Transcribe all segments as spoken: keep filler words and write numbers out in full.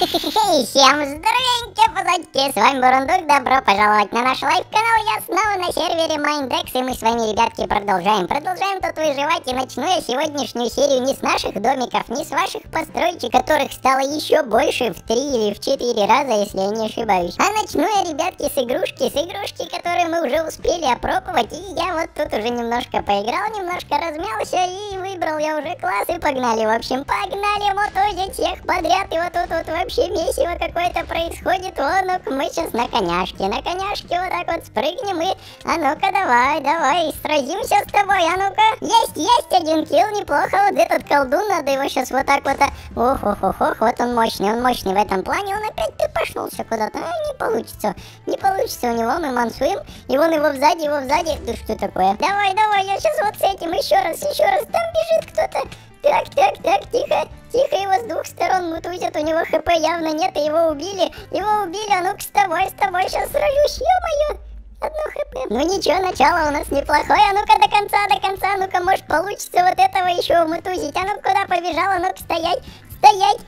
Хе-хе-хе, всем здоровеньки, пацанки, с вами Бурундук, добро пожаловать на наш лайв-канал, я снова на сервере Майндекс, и мы с вами, ребятки, продолжаем, продолжаем тут выживать, и начну я сегодняшнюю серию не с наших домиков, не с ваших построечек, которых стало еще больше в три или в четыре раза, если я не ошибаюсь, а начну я, ребятки, с игрушки, с игрушки, которые мы уже успели опробовать, и я вот тут уже немножко поиграл, немножко размялся, и выбрал я уже класс, и погнали, в общем, погнали мотузить всех подряд, и вот тут вот вообще месиво какое-то происходит. О, ну-ка, мы сейчас на коняшке, на коняшке вот так вот спрыгнем и... А ну-ка, давай, давай, сразимся с тобой, а ну-ка. Есть, есть, один килл, неплохо. Вот этот колдун, надо его сейчас вот так вот... Ох, ох, ох, ох, вот он мощный, он мощный в этом плане. Он опять ты пошелся куда-то, а, не получится. Не получится у него, мы мансуем. И вон его сзади, его сзади. Да что такое? Давай, давай, я сейчас вот с этим еще раз, еще раз. Там бежит кто-то. Так, так, так, тихо, тихо, его с двух сторон мутузят, у него хп явно нет, и его убили, его убили, а ну-ка с тобой, с тобой сейчас сражусь, ё-моё, одно хп. Ну ничего, начало у нас неплохое, а ну-ка до конца, до конца, ну-ка, может получится вот этого еще умутузить, а ну-ка куда побежал, а ну-ка стоять, стоять.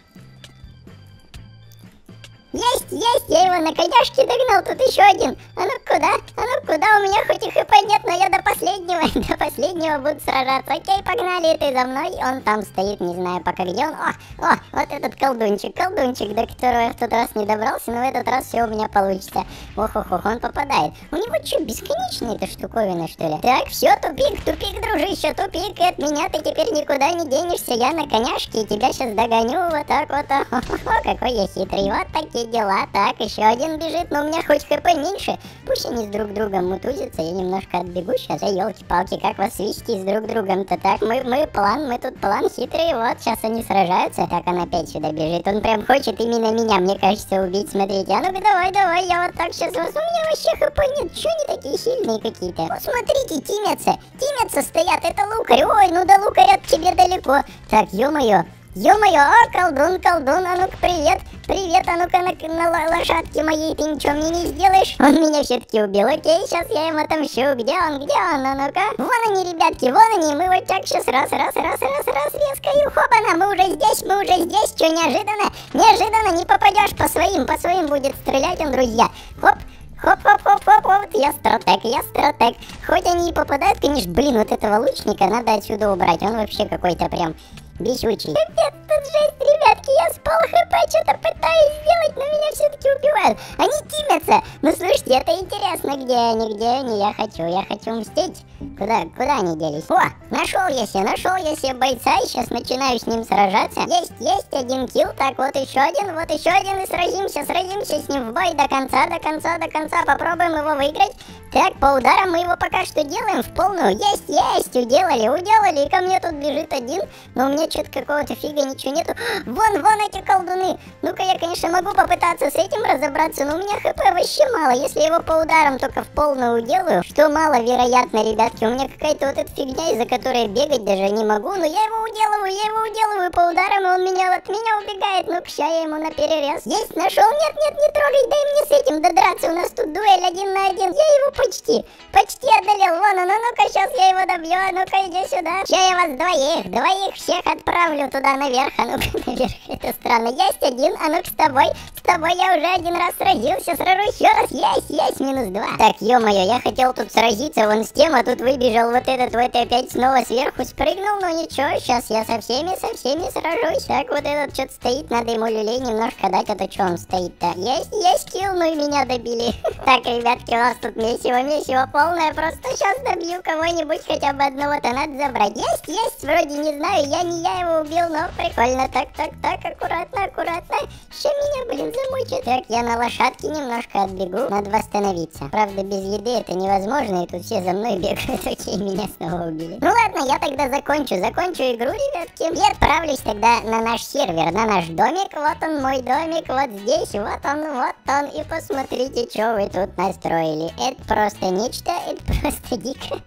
Есть, есть, я его на коняшке догнал, тут еще один. А ну куда? А ну куда? У меня хоть и хп нет, но я до последнего, до последнего буду сражаться. Окей, погнали, ты за мной. Он там стоит, не знаю пока где он. О, о, вот этот колдунчик, колдунчик, до которого я в тот раз не добрался, но в этот раз все у меня получится. Ох, ох, ох, он попадает. У него что, бесконечная эта штуковина, что ли? Так, все, тупик, тупик, дружище, тупик, и от меня ты теперь никуда не денешься. Я на коняшке и тебя сейчас догоню, вот так вот. О, какой я хитрый, вот такие дела. Так, еще один бежит, но у меня хоть хп меньше. Пусть они с друг другом мутузятся, я немножко отбегу сейчас. А елки-палки, как вас свести с друг другом-то? Так, мы, мы план, мы тут план хитрый, вот, сейчас они сражаются. Так, он опять сюда бежит, он прям хочет именно меня, мне кажется, убить, смотрите. А ну-ка, давай, давай, я вот так сейчас вас... У меня вообще хп нет, что они такие сильные какие-то? Вот смотрите, тимятся, тимятся стоят, это лукарь. Ой, ну до лукаря от тебе далеко. Так, ё-моё. Ё-моё, а, колдун, колдун, а ну-ка, привет, привет, а ну-ка, на, на лошадке моей ты ничего мне не сделаешь? Он меня все-таки убил, окей, сейчас я ему отомщу, где он, где он, а ну-ка? Вон они, ребятки, вон они, мы вот так сейчас раз, раз, раз, раз, раз, резко, и хопана, мы уже здесь, мы уже здесь, что неожиданно, неожиданно, не попадешь по своим, по своим будет стрелять он, друзья, хоп. Хоп-хоп-хоп-хоп-хоп, я стратег, я стратег. Хоть они и попадают, конечно, блин, вот этого лучника надо отсюда убрать, он вообще какой-то прям бесючий. Капец, тут жесть, ребятки, я с пол хп что-то пытаюсь сделать, но меня все-таки убивают. Они тимятся. Ну слушайте, это интересно, где они, где они, я хочу, я хочу мстить. Куда, куда они делись? О, нашел я себе, нашел я себе бойца, и сейчас начинаю с ним сражаться. Есть, есть один килл, так вот еще один, вот еще один, и сразимся, сразимся с ним в бой до конца, до конца, до конца, попробуем его выиграть. Так, по ударам мы его пока что делаем в полную. Есть, есть, уделали, уделали, и ко мне тут бежит один, но у меня что-то какого-то фига ничего нету. Вон, вон эти колдуны. Ну-ка, я, конечно, могу попытаться с этим разобраться, но у меня хп вообще мало. Если я его по ударам только в полную уделаю, что маловероятно, ребятки, у меня какая-то вот эта фигня, из-за которой бегать даже не могу, но я его уделываю, я его уделываю по ударам, и он меня от меня убегает. Ну-ка, ща я ему на перерез. Есть, нашел, нет, нет, не трогай, дай мне с этим додраться, у нас тут дуэль один на один. Я его почти, почти одолел, вон он, а ну-ка, сейчас я его добью, а ну-ка, иди сюда. Ща я вас двоих, двоих всех отправлю туда наверх, а ну-ка, наверх, это странно. Есть один, а ну-ка, с тобой, с тобой я уже один раз сразился, сражусь еще раз, есть, есть, минус два. Так, ё-моё, я хотел тут сразиться вон с тем, а тут выбежал вот этот вот и опять снова сверху спрыгнул, но ничего, сейчас я со всеми, со всеми сражусь. Так, вот этот что-то стоит, надо ему люлей немножко дать, а то что он стоит-то? Есть, есть килл, ну и меня добили. Так, ребятки, у нас тут месиво, месиво полное, просто сейчас добью кого-нибудь, хотя бы одного-то надо забрать. Есть, есть, вроде не знаю, я не я его убил, но прикольно. Так, так, так, аккуратно, аккуратно. Что меня, блин, замучит? Так, я на лошадке немножко отбегу, надо восстановиться. Правда, без еды это невозможно, и тут все за мной бегают, окей, меня снова убили. Ну ладно, я тогда закончу, закончу игру, ребятки, и отправлюсь тогда на наш сервер, на наш домик. Вот он, мой домик, вот здесь, вот он, вот он, и посмотрите, что вы тут настроили. Это просто нечто, это просто дико.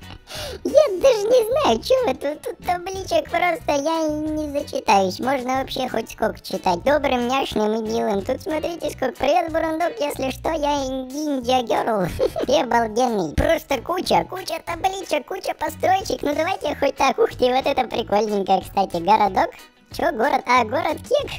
Я даже не знаю, что вы тут, тут табличек просто, я не зачитаюсь. Можно вообще хоть сколько читать. Добрым, няшным и милым. Тут смотрите, сколько. Привет, Бурундук, если что, я Ниндзя Герл. Ты обалденный. Просто куча, куча табличек, куча построечек. Ну давайте хоть так. Ух ты, вот это прикольненькое, кстати. Городок. Чё, город? А, город Кек.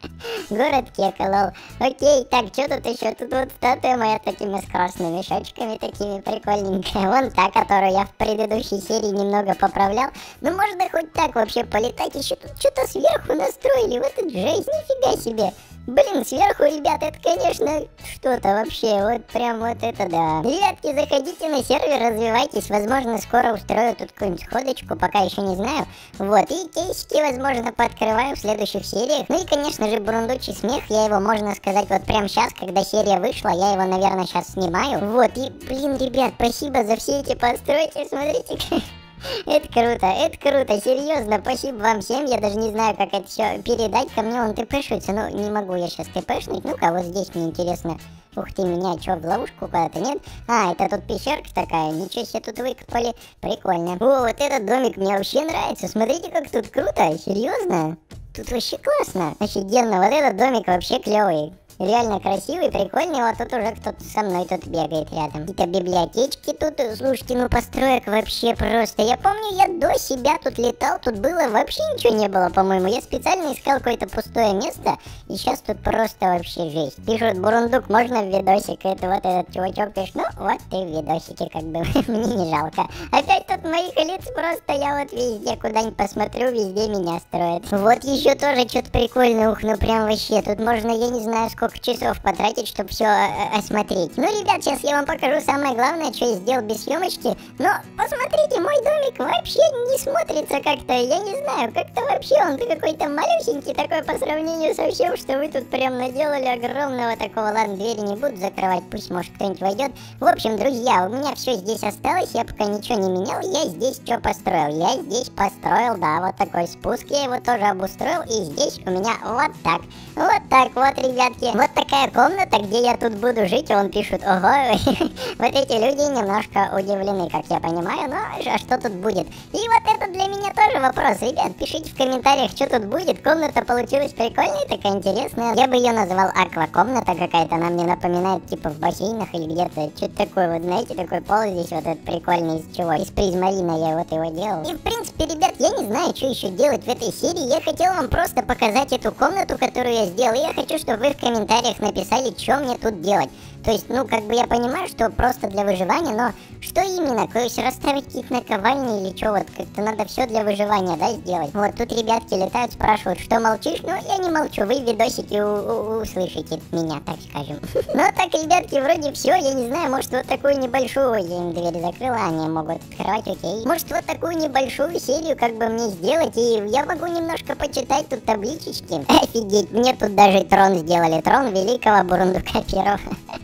Город Кека, лол. Окей, так, что тут еще? Тут вот статуя моя такими с красными шочками, такими прикольненькая. Вон та, которую я в предыдущей серии немного поправлял. Ну, можно хоть так вообще полетать. Еще тут что-то сверху настроили. Вот это жесть, нифига себе. Блин, сверху, ребят, это, конечно, что-то вообще, вот прям вот это да. Ребятки, заходите на сервер, развивайтесь, возможно, скоро устрою тут какую-нибудь ходочку, пока еще не знаю. Вот, и кейсики, возможно, пооткрываю в следующих сериях. Ну и, конечно же, бурундучий смех, я его, можно сказать, вот прям сейчас, когда серия вышла, я его, наверное, сейчас снимаю. Вот, и, блин, ребят, спасибо за все эти постройки, смотрите, это круто, это круто, серьезно, спасибо вам всем, я даже не знаю, как это все передать, ко мне он тпшится, ну не могу я сейчас тпшнуть, ну-ка вот здесь мне интересно, ух ты, меня что, в ловушку куда-то, нет? А, это тут пещерка такая, ничего себе тут выкопали, прикольно. О, вот этот домик мне вообще нравится, смотрите, как тут круто, серьезно, тут вообще классно, офигенно, вот этот домик вообще клевый. Реально красивый, прикольный, вот тут уже кто-то со мной тут бегает рядом. Какие-то библиотечки тут, слушайте, ну построек вообще просто. Я помню, я до себя тут летал, тут было вообще ничего не было, по-моему. Я специально искал какое-то пустое место, и сейчас тут просто вообще жесть. Пишут, бурундук, можно в видосик? Это вот этот чувачок пишет, ну вот ты в видосике, как бы, мне не жалко. Опять тут моих лиц просто, я вот везде куда-нибудь посмотрю, везде меня строят. Вот еще тоже что-то прикольное, ух, ну прям вообще, тут можно, я не знаю, сколько часов потратить, чтобы все осмотреть. Ну, ребят, сейчас я вам покажу самое главное, что я сделал без съемочки. Но посмотрите, мой домик вообще не смотрится как-то, я не знаю, как-то вообще он какой-то малюсенький такой по сравнению со всем, что вы тут прям наделали огромного такого. Ладно, двери не буду закрывать, пусть может кто-нибудь войдет. В общем, друзья, у меня все здесь осталось, я пока ничего не менял, я здесь что построил? Я здесь построил, да, вот такой спуск, я его тоже обустроил, и здесь у меня вот так, вот так вот, ребятки. Вот такая комната, где я тут буду жить, он пишет, ого, вот эти люди немножко удивлены, как я понимаю, но а что тут будет? И вот это для меня тоже вопрос, ребят, пишите в комментариях, что тут будет, комната получилась прикольная, такая интересная, я бы ее назвал аквакомната какая-то, она мне напоминает типа в бассейнах или где-то, что-то такое, вот знаете, такой пол здесь вот этот прикольный, из чего, из призмарина я вот его делал. И в принципе, ребят, я не знаю, что еще делать в этой серии, я хотел вам просто показать эту комнату, которую я сделал, и я хочу, чтобы вы в комментариях написали, что мне тут делать. То есть, ну, как бы я понимаю, что просто для выживания, но что именно? То есть расставить какие-то наковальни или что? Вот как-то надо все для выживания, да, сделать. Вот тут ребятки летают, спрашивают, что молчишь? Ну, я не молчу, вы в видосике услышите меня, так скажем. Ну, так, ребятки, вроде все, я не знаю, может, вот такую небольшую, я им дверь закрыла, они могут открывать, окей. Может, вот такую небольшую серию как бы мне сделать, и я могу немножко почитать тут табличечки. Офигеть, мне тут даже трон сделали, трон великого бурундука первого.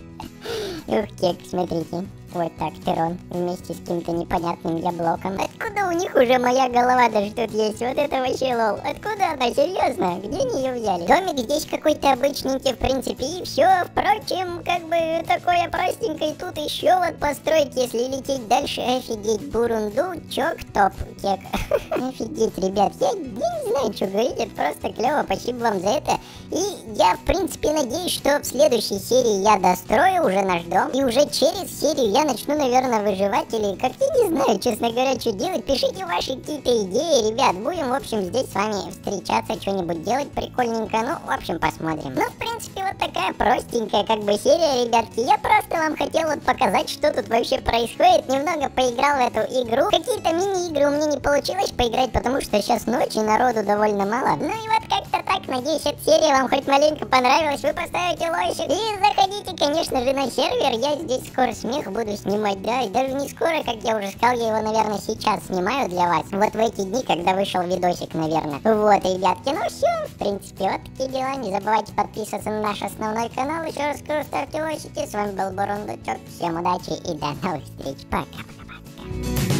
Ух, кек, смотрите. Вот так, Терон, вместе с каким-то непонятным я блоком. Откуда у них уже моя голова даже тут есть? Вот это вообще лол. Откуда она? Серьезно? Где они ее взяли? Домик здесь какой-то обычненький, в принципе, и все. Впрочем, как бы такое простенькое. Тут еще вот построить, если лететь дальше. Офигеть, бурундучок, топ, кек. Офигеть, ребят, я, я не знаю, что говорить, это просто клево, спасибо вам за это. И я, в принципе, надеюсь, что в следующей серии я дострою уже наш дом. И уже через серию я начну, наверное, выживать или как, я не знаю, честно говоря, что делать. Пишите ваши какие-то идеи, ребят. Будем, в общем, здесь с вами встречаться, что-нибудь делать прикольненько. Ну, в общем, посмотрим. Ну, в принципе, вот такая простенькая как бы серия, ребятки. Я просто вам хотел вот показать, что тут вообще происходит. Немного поиграл в эту игру. Какие-то мини-игры у меня не получилось поиграть, потому что сейчас ночь и народу довольно мало. Ну и вот как-то так. Надеюсь, эта серия вам хоть маленько понравилась. Вы поставите лайк и заходите, конечно же, на сервер. Я здесь скоро смех буду снимать, да, и даже не скоро, как я уже сказал, я его, наверное, сейчас снимаю для вас, вот в эти дни, когда вышел видосик, наверное. Вот, ребятки, ну все, в принципе, вот такие дела, не забывайте подписываться на наш основной канал, еще раз скажу, ставьте лайки, с вами был бурундучок, всем удачи и до новых встреч, пока-пока-пока.